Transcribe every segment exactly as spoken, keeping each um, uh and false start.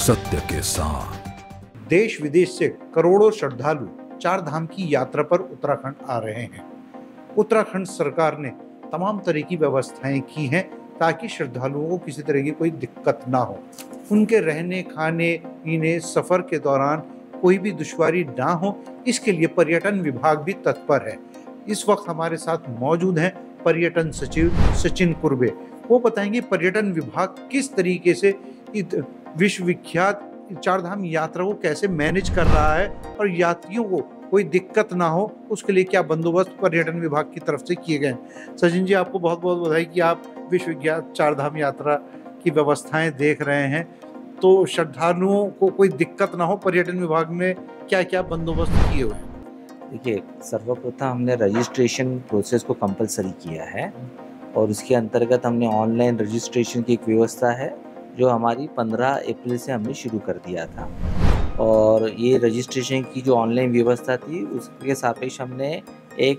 सत्य के साथ। देश विदेश से करोड़ों श्रद्धालु चार धाम की यात्रा पर उत्तराखंड आ रहे हैं। उत्तराखंड सरकार ने तमाम तरह की व्यवस्थाएं की हैं ताकि श्रद्धालुओं को किसी तरह की कोई दिक्कत ना हो, उनके रहने खाने पीने सफर के दौरान कोई भी दुश्वारी ना हो, इसके लिए पर्यटन विभाग भी तत्पर है। इस वक्त हमारे साथ मौजूद हैं पर्यटन सचिव सचिन कुर्बे। वो बताएंगे पर्यटन विभाग किस तरीके से विश्व विख्यात चारधाम यात्रा को कैसे मैनेज कर रहा है और यात्रियों को कोई दिक्कत ना हो, उसके लिए क्या बंदोबस्त पर्यटन विभाग की तरफ से किए गए हैं। सचिन जी, आपको बहुत बहुत बधाई कि आप विश्व विख्यात चारधाम यात्रा की व्यवस्थाएं देख रहे हैं। तो श्रद्धालुओं को कोई दिक्कत ना हो, पर्यटन विभाग ने क्या क्या बंदोबस्त किए हुए हैं? देखिए, सर्वप्रथम हमने रजिस्ट्रेशन प्रोसेस को कंपलसरी किया है और उसके अंतर्गत हमने ऑनलाइन रजिस्ट्रेशन की एक व्यवस्था है जो हमारी पंद्रह अप्रैल से हमने शुरू कर दिया था। और ये रजिस्ट्रेशन की जो ऑनलाइन व्यवस्था थी उसके सापेक्ष हमने एक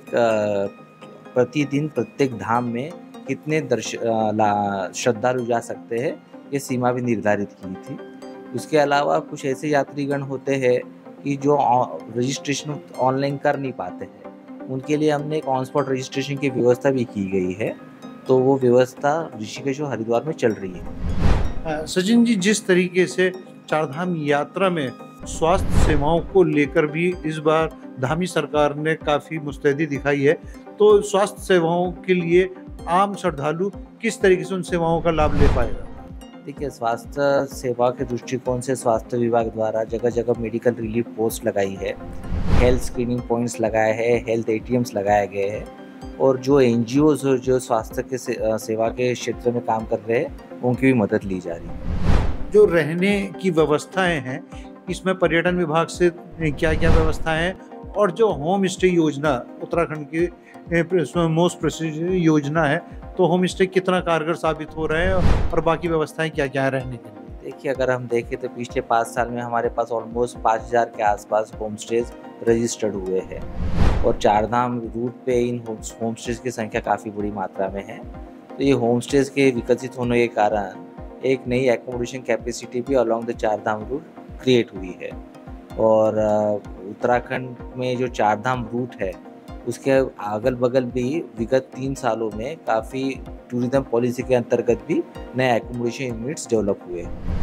प्रतिदिन प्रत्येक धाम में कितने दर्श श्रद्धालु जा सकते हैं ये सीमा भी निर्धारित की थी। उसके अलावा कुछ ऐसे यात्रीगण होते हैं कि जो रजिस्ट्रेशन ऑनलाइन कर नहीं पाते हैं, उनके लिए हमने एक ऑन स्पॉट रजिस्ट्रेशन की व्यवस्था भी की गई है। तो वो व्यवस्था ऋषिकेश और हरिद्वार में चल रही है। सचिन जी, जिस तरीके से चारधाम यात्रा में स्वास्थ्य सेवाओं को लेकर भी इस बार धामी सरकार ने काफ़ी मुस्तैदी दिखाई है, तो स्वास्थ्य सेवाओं के लिए आम श्रद्धालु किस तरीके से उन सेवाओं का लाभ ले पाएगा? देखिए, स्वास्थ्य सेवा के दृष्टिकोण से स्वास्थ्य विभाग द्वारा जगह जगह मेडिकल रिलीफ पोस्ट लगाई है, हेल्थ स्क्रीनिंग पॉइंट्स लगाए हैं, हेल्थ एटीएम्स लगाए गए हैं और जो एनजीओज जो स्वास्थ्य के से, सेवा के क्षेत्र में काम कर रहे हैं उनकी भी मदद ली जा रही है। जो रहने की व्यवस्थाएं हैं, इसमें पर्यटन विभाग से क्या क्या व्यवस्थाएं हैं और जो होम स्टे योजना उत्तराखंड की मोस्ट प्रसिद्ध योजना है, तो होम स्टे कितना कारगर साबित हो रहे हैं और बाकी व्यवस्थाएं क्या क्या है रहने के लिए? देखिए, अगर हम देखें तो पिछले पाँच साल में हमारे पास ऑलमोस्ट पाँच हज़ार के आसपास होम स्टेज रजिस्टर्ड हुए हैं और चारधाम रूट पे इन होम स्टेज की संख्या काफ़ी बड़ी मात्रा में है। तो ये होम स्टेज के विकसित होने के कारण एक नई एकोमोडेशन कैपेसिटी भी along the Chardham route create हुई है। और उत्तराखंड में जो चारधाम रूट है उसके अगल बगल भी विगत तीन सालों में काफ़ी टूरिज्म पॉलिसी के अंतर्गत भी नए एकोमोडेशन यूनिट्स डेवलप हुए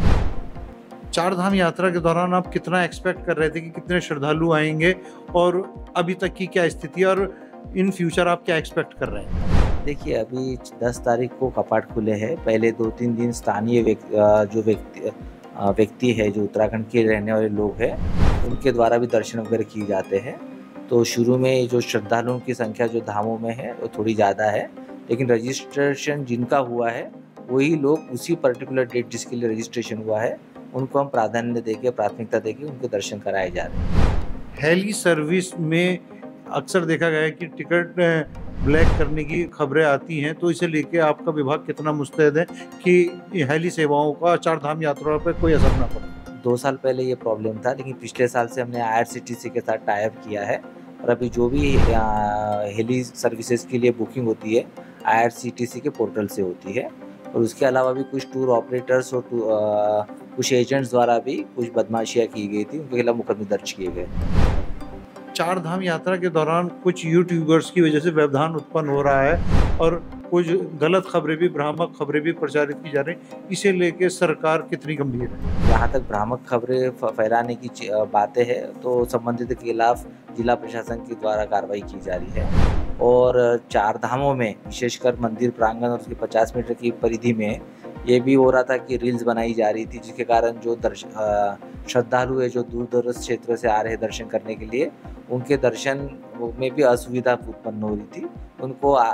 हैं। चारधाम यात्रा के दौरान आप कितना एक्सपेक्ट कर रहे थे कि कितने श्रद्धालु आएंगे और अभी तक की क्या स्थिति है और इन फ्यूचर आप क्या एक्सपेक्ट कर रहे हैं? देखिए, अभी दस तारीख को कपाट खुले हैं। पहले दो तीन दिन स्थानीय जो व्यक्ति व्यक्ति है जो उत्तराखंड के रहने वाले लोग हैं उनके द्वारा भी दर्शन वगैरह किए जाते हैं। तो शुरू में जो श्रद्धालुओं की संख्या जो धामों में है वो थोड़ी ज़्यादा है, लेकिन रजिस्ट्रेशन जिनका हुआ है वही लोग उसी पर्टिकुलर डेट जिसके लिए रजिस्ट्रेशन हुआ है उनको हम प्राधान्य देके प्राथमिकता देके उनके दर्शन कराए जा रहे हैं। हेली सर्विस में अक्सर देखा गया है कि टिकट ब्लैक करने की खबरें आती हैं, तो इसे लेके आपका विभाग कितना मुस्तैद है कि हेली सेवाओं का चारधाम यात्रा पर कोई असर ना पड़े? दो साल पहले ये प्रॉब्लम था, लेकिन पिछले साल से हमने आईआरसीटीसी के साथ टाई अप किया है और अभी जो भी हेली सर्विसेज के लिए बुकिंग होती है आईआरसीटीसी के पोर्टल से होती है। और उसके अलावा भी कुछ टूर ऑपरेटर्स और कुछ एजेंट्स द्वारा भी कुछ बदमाशियाँ की गई थी, उनके खिलाफ मुकदमे दर्ज किए गए। चारधाम यात्रा के दौरान कुछ यूट्यूबर्स की वजह से व्यवधान उत्पन्न हो रहा है और कुछ गलत खबरें भी भ्रामक खबरें भी प्रचारित की जा रही, इसे लेके सरकार कितनी गंभीर है? जहाँ तक भ्रामक खबरें फैलाने की बातें हैं तो संबंधित के खिलाफ जिला प्रशासन के द्वारा कार्रवाई की जा रही है। और चार धामों में विशेषकर मंदिर प्रांगण और उसके पचास मीटर की परिधि में ये भी हो रहा था कि रील्स बनाई जा रही थी, जिसके कारण जो दर्शन श्रद्धालु है जो दूर दराज क्षेत्र से आ रहे दर्शन करने के लिए उनके दर्शन में भी असुविधा उत्पन्न हो रही थी। उनको आ,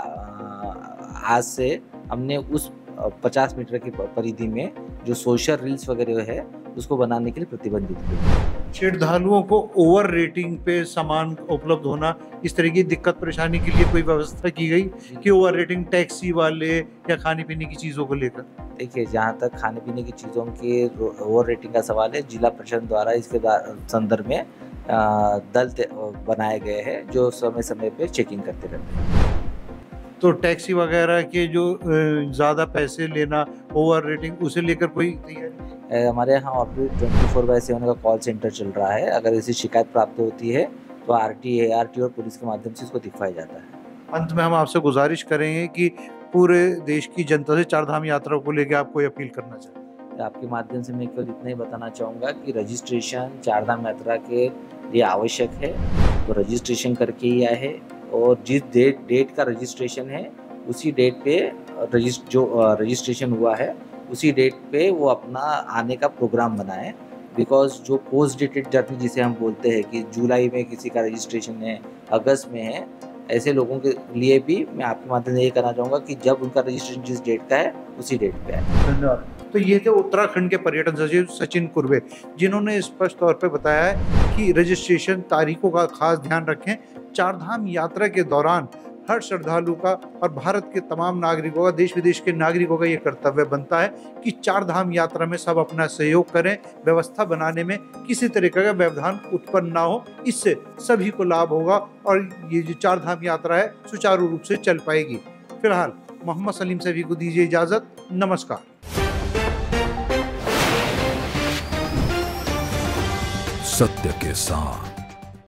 आज से हमने उस पचास मीटर की परिधि में जो सोशल रील्स वगैरह है उसको बनाने के लिए प्रतिबंधित किया। श्रद्धालुओं को ओवर रेटिंग पे सामान उपलब्ध होना, इस तरह की दिक्कत परेशानी के लिए कोई व्यवस्था की गई कि ओवर रेटिंग टैक्सी वाले या खाने पीने की चीज़ों को लेकर? देखिए, जहाँ तक खाने पीने की चीज़ों के ओवर रेटिंग का सवाल है, जिला प्रशासन द्वारा इसके संदर्भ में दल बनाए गए हैं जो समय समय पे चेकिंग करते रहते हैं। तो टैक्सी वगैरह के जो ज़्यादा पैसे लेना, ओवर रेटिंग, उसे लेकर कोई तैयारी? अ, हमारे यहाँ operate twenty four by seven का कॉल सेंटर चल रहा है। अगर ऐसी शिकायत प्राप्त होती है तो R T, A R T और पुलिस के माध्यम से इसको दिखवाया जाता है। अंत में हम आपसे गुजारिश करेंगे कि पूरे देश की जनता से चार धाम यात्रा को लेकर आप कोई अपील करना चाहते हैं। आपके माध्यम से मैं केवल इतना ही बताना चाहूँगा कि रजिस्ट्रेशन चार धाम यात्रा के लिए आवश्यक है, तो रजिस्ट्रेशन करके ही आए है और जिस डेट डेट का रजिस्ट्रेशन है उसी डेट पे रजिस्ट जो रजिस्ट्रेशन हुआ है उसी डेट पे वो अपना आने का प्रोग्राम बनाएं। बिकॉज जो पोस्ट डेटेड जर्नी जिसे हम बोलते हैं कि जुलाई में किसी का रजिस्ट्रेशन है, अगस्त में है, ऐसे लोगों के लिए भी मैं आपके माध्यम से ये कहना चाहूँगा कि जब उनका रजिस्ट्रेशन जिस डेट का है उसी डेट पे है। धन्यवाद। तो ये थे उत्तराखंड के पर्यटन सचिव सचिन कुर्वे, जिन्होंने स्पष्ट तौर पे बताया है कि रजिस्ट्रेशन तारीखों का खास ध्यान रखें। चार धाम यात्रा के दौरान हर श्रद्धालु का और भारत के तमाम नागरिकों का, देश विदेश के नागरिकों का ये कर्तव्य बनता है कि चार धाम यात्रा में सब अपना सहयोग करें, व्यवस्था बनाने में किसी तरीके का व्यवधान उत्पन्न ना हो। इससे सभी को लाभ होगा और ये जो चार धाम यात्रा है सुचारू रूप से चल पाएगी। फिलहाल मोहम्मद सलीम सभी को दीजिए इजाजत। नमस्कार। सत्य के साथ।